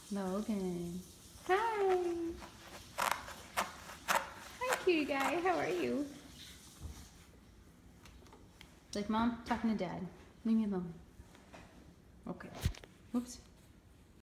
Logan. Hi. Hi, cutie guy. How are you? Like, Mom, talking to Dad. Leave me alone. Okay. Whoops.